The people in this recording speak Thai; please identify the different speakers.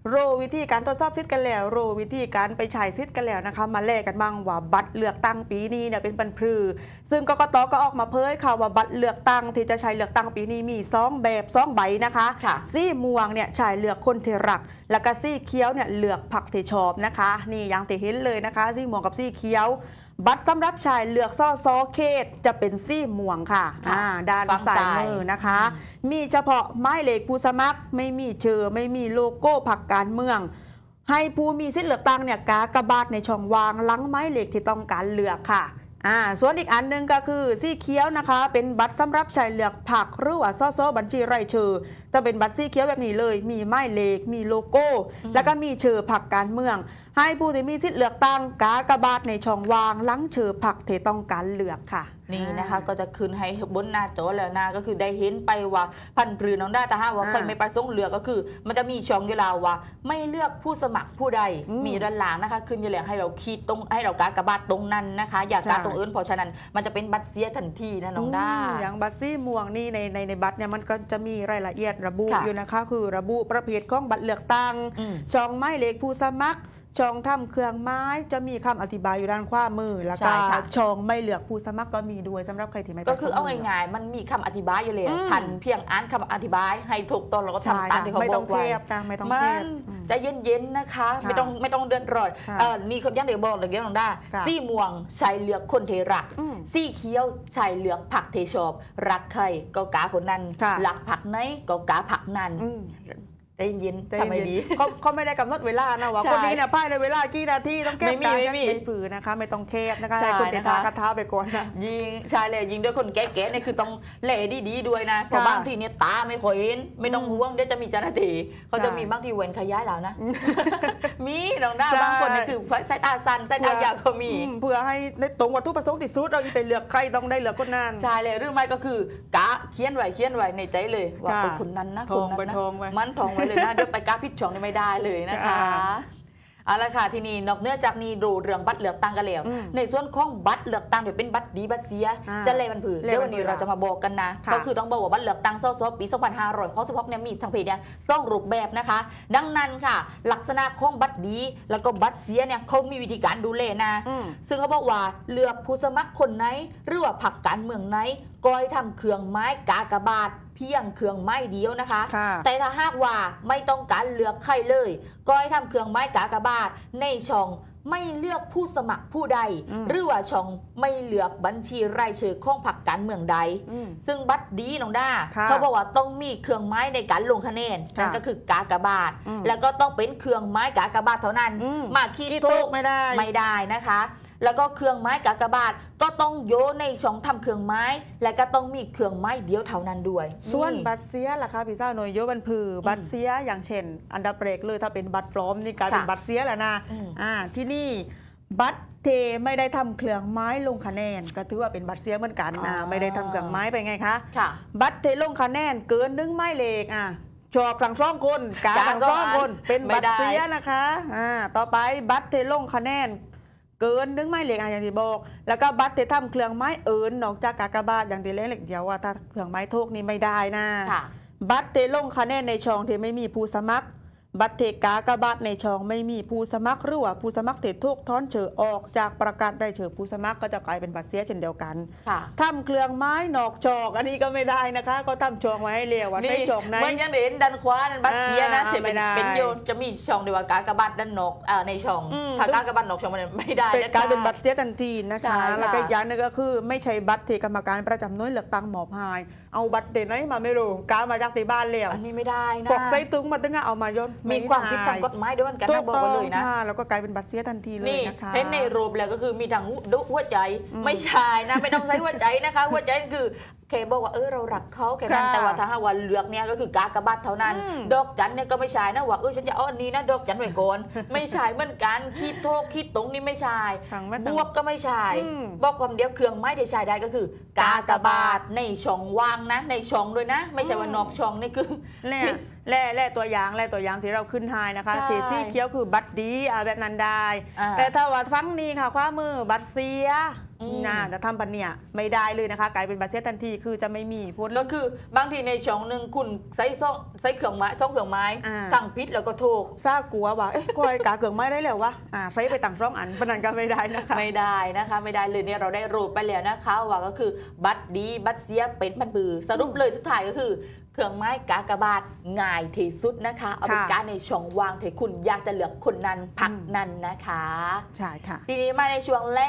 Speaker 1: รู้วิธีการทดสอบสิทธิ์กันแล้วรู้วิธีการไปใช้สิทธิ์กันแล้วนะคะมาแลกกันบ้างว่าบัตรเลือกตั้งปีนี้เนี่ยเป็นปันพรือซึ่งกกต.ก็ออกมาเผยค่ะว่าบัตรเลือกตั้งที่จะใช้เลือกตั้งปีนี้มี2แบบ2ใบนะคะสีม่วงเนี่ยใช้เลือกคนที่รักแล้วก็สีเขียวเนี่ยเลือกพรรคที่ชอบนะคะนี่อย่างที่เห็นเลยนะคะสีม่วงกับสีเขียวบัตรสำหรับชายเลือกสสเขตจะเป็นสีม่วงค่ะด้านซ้ายมือนะคะมีเฉพาะหมายเลขผู้สมัครไม่มีชื่อไม่มีโลโก้พรรคการเมืองให้ผู้มีสิทธิ์เลือกตั้งเนี่ยกากบาทในช่องว่างหลังหมายเลขที่ต้องการเลือกค่ะส่วนอีกอันหนึ่งก็คือสีเขียวนะคะเป็นบัตรสำหรับใช้เลือกพรรคหรือว่าสสบัญชีรายชื่อจะเป็นบัตรสีเขียวแบบนี้เลยมีหมายเลขมีโลโก้แล้วก็มีชื่อพรรคการเมืองให้ผู้ที่มีสิทธิ์เลือกตั้งกากบาทในช่องว่างหลังชื่อพรรคที่ต้องการเลือกค่ะ
Speaker 2: นี่นะคะก็จะขึ้นให้บนหน้าจอแล้วนะก็คือได้เห็นไปว่าพันปรือน้องได้แต่ถ้าว่าใครไม่ประสงค์เลือกก็คือมันจะมีช่องอยู่แล้วว่าไม่เลือกผู้สมัครผู้ใดมีด้านหลังนะคะขึ้นอยู่แล้วให้เราคิดตรงให้เรากากบาทตรงนั้นนะคะอย่ากาตรงอื่นเพราะฉะนั้นมันจะเป็นบัตรเสียทันทีนะน้องได้
Speaker 1: อย่างบัตรสีม่วงนี่ในบัตรเนี่ยมันก็จะมีรายละเอียดระบุอยู่นะคะคือระบุประเภทของบัตรเลือกตั้งช่องหมายเลขผู้สมัครช่องทำเครื่องไม้จะมีคำอธิบายอยู่ด้านขวามือแล้วก็ช่องไม่เลือกผู้สมัครก็มีด้วยสำหรับใครที่ไม่
Speaker 2: ก็คือเอาง่ายๆมันมีคำอธิบายอยู่เลยทันเพียงอ่านคำอธิบายให้ถูกต้องแล้วก็ทำตามที่เขาบอกไว้
Speaker 1: ไม่ต้อง
Speaker 2: เครียดใจเย็นๆนะคะไม่ต้องเดือดร้อนนี่เขาย่างเดี๋ยวบอกเลยเดี๋ยวน้องได้สีม่วงใช้เลือกคนเทรักสีเขียวใช้เลือกผักเทชอบรักใครก็กาคนนั้นรักผักไหนก็กาผักนั้นใจเย็นทำไมดี
Speaker 1: เขาไม่ได้กำหนดเวลานะว่าคนนี้เนี่ยภายในเวลากี่นาทีต้องแก้การไม่ผือนะคะไม่ต้องแคบนะคะให้คนเตะตากระท้าไปก่อนนะ
Speaker 2: ยิงชายเลยยิงด้วยคนแก่ๆเนี่ยคือต้องเล่ดีๆด้วยนะเพราะบางทีเนี่ยตาไม่ค่อยเห็นไม่ต้องห่วงเดี๋ยวจะมีเจ้าหน้าที่เขาจะมีบางทีเว้นขยายแล้วนะมีน้องได้บางคนนี่คือสายตาสั้นสายตายาวก็มี
Speaker 1: เพื่อให้ได้ตรงวัตถุประสงค์ที่สุดเราไปเลือกใครต้องได้เลือกคนนั้น
Speaker 2: ใช่เลยหรือไม่ก็คือกะเขียนไว้ในใจเลยว่าคนนั้นนะคนนั้นนะมันทองไว้เลยนะเดี๋ยวไปกาพิชช่องนี่ไม่ได้เลยนะคะเอาละค่ะทีนี้นอกเนื่องจากนี้ดูเรื่องบัตรเลือกตั้งกันแล้วในส่วนของบัตรเลือกตั้งเดี๋ยวเป็นบัตรดีบัตรเสียจะเลยมันผือเดี๋ยววันนี้เราจะมาบอกกันนะก็คือต้องบอกว่าบัตรเลือกตั้งสสปี2566เนี่ยมีทั้งเพจเนี่ย2รูปแบบนะคะดังนั้นค่ะลักษณะของบัตรดีแล้วก็บัตรเสียเนี่ยเขามีวิธีการดูแลนะซึ่งเขาบอกว่าเลือกผู้สมัครคนไหนหรือว่าพรรคการเมืองไหนก้อยทำเครื่องไม้กากบาทเพียงเครื่องไม้เดียวนะคะแต่ถ้าหากว่าไม่ต้องการเลือกใครเลยก้อยทำเครื่องไม้กากบาทในช่องไม่เลือกผู้สมัครผู้ใดหรือว่าช่องไม่เลือกบัญชีรายชื่อของพรรคการเมืองใดซึ่งบัตรดีน้องด้าเขาบอกว่าต้องมีเครื่องไม้ในการลงคะแนนนั่นก็คือกากบาทแล้วก็ต้องเป็นเครื่องไม้กากบาทเท่านั้นมาคิดถูกไม่ได้นะคะแล้วก็เครื่องไม้กากบาทก็ต้องโยนในช่องทำเครื่องไม้และก็ต้องมีเครื่องไม้เดียวเท่านั้นด้วย
Speaker 1: ส่วนบัตรเสียล่ะคะพี่สาวหน่วยโยบันพือบัตรเสียอย่างเช่นอันดับแรกเลยถ้าเป็นบัตรปลอมนี่กลายเป็นบัตรเสียแล้วนะที่นี่บัตรเทไม่ได้ทำเครื่องไม้ลงคะแนนก็ถือว่าเป็นบัตรเสียเหมือนกันนะไม่ได้ทำเครื่องไม้ไปไงคะบัตรเทลงคะแนนเกิน1หมายเลขชอบทั้งสองคนกาทั้งสองคนเป็นบัตรเสียนะคะต่อไปบัตรเทลงคะแนนเกิน1หมายเลขอย่างที่บอกแล้วก็บัตรที่ทำเครื่องไม้อื่นนอกจากกากบาทอย่างที่เล็กเดียวว่าถ้าเครื่องไม้โทกนี่ไม่ได้นะบัตรที่ลงคะแนนในช่องที่ไม่มีผู้สมัครบัตรเทกากบาทในช่องไม่มีผู้สมัครหรือว่าผู้สมัครเททุกท้อนเฉอออกจากประกาศรายชื่อผู้สมัครก็จะกลายเป็นบัตรเสียเช่นเดียวกันทำเครื่องไม้นอกจอกอันนี้ก็ไม่ได้นะคะก็ทำจองไว้ให้เรียกว่าใช้จอกไหน
Speaker 2: มันยังเห็นดันขวาดันบัตรเสียนะจะเป็นโยนจะมีช่องเดียวกับกากบาทด้านนอกในช่องถ้ากากบาทนอกช่องมันไม่ได้
Speaker 1: กลายเป็นบัตรเสียทันทีนะคะแล้วก็อย่างนึงก็คือไม่ใช่บัตรที่กรรมการประจำหน่วยเลือกตั้งหมอบหายเอาบัตรเดนไหนมาไม่รู้กามาจากที่บ้านเลี้ยว
Speaker 2: อันนี้ไม่ได้นะ
Speaker 1: ปกใส่ตุ้งมาตั้งเอามาย้อน
Speaker 2: มีความผิดทางกฎหมายด้วยกันนะบอกเลยนะ
Speaker 1: แล้วก็กลายเป็นบัตรเสียทันทีเลยนะคะ
Speaker 2: เห็นในรูปแล้วก็คือมีทางหัวใจไม่ใช่นะไม่ต้องใช้หัวใจนะคะหัวใจคือเคบอกว่าเรารักเขาแค่นั้นแต่ว่าถ้าวันเลือกเนี่ยก็คือกากบาทเท่านั้นดอกจันเนี่ยก็ไม่ใช่นะว่าฉันจะเอาอันนี้นะดอกจันไว้ก่อนไม่ใช่เหมือนกันคิดโทษคิดตรงนี้ไม่ใช่บวกก็ไม่ใช่บอกความเดียวเครื่องไม้ที่ใช้ได้ก็คือกากบาทในช่องว่างนะในช่องด้วยนะไม่ใช่ว่านอกช่องนี่คือ
Speaker 1: แร่ตัวอย่างที่เราขึ้นให้นะคะที่เคี้ยวคือบัตรดีแบบนั้นได้แต่ถ้าว่าฟังนี้ค่ะความมือบัตรเสียน่าจะทำปันเนี่ยไม่ได้เลยนะคะกลายเป็นบัตรเสียทันทีคือจะไม่มีพูด
Speaker 2: ก็คือบางทีในช่องหนึ่งคุณใช้เครื่องไม้ซ่องเครื่องไม้ทั้งพิษแล้วก็ถูก
Speaker 1: ซากลัวว่าคอยกาเกืองไม้ได้แล้ววะใช้ไปต่างร่องอันปนันก็ไม่ได้นะคะ
Speaker 2: ไม่ได้นะคะไม่ได้เลยเนี่ยเราได้รู้ไปแล้วนะคะว่าก็คือบัตรดีบัตรเสียเป็นบัตรบือสรุปเลยสุดท้ายก็คือเครื่องไม้กากบาทง่ายที่สุดนะคะเอาเป็นการในช่องวางที่คุณอยากจะเลือกคนนั้นพักนั้นนะคะ
Speaker 1: ใช่ค่ะ
Speaker 2: ทีนี้มาในช่วงแรก